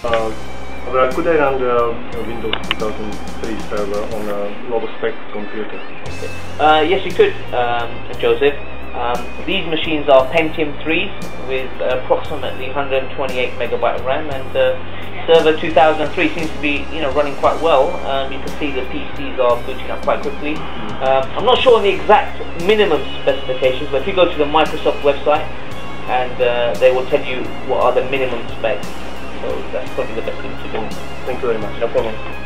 Well, could I run the Windows 2003 server on a low spec computer? Okay. Yes, you could, Joseph. These machines are Pentium 3s with approximately 128 megabyte of RAM, and Server 2003 seems to be, running quite well. You can see the PCs are booting up quite quickly. I'm not sure on the exact minimum specifications, but if you go to the Microsoft website, and they will tell you what are the minimum specs. So that's probably the best thing to do. Thank you very much. No problem.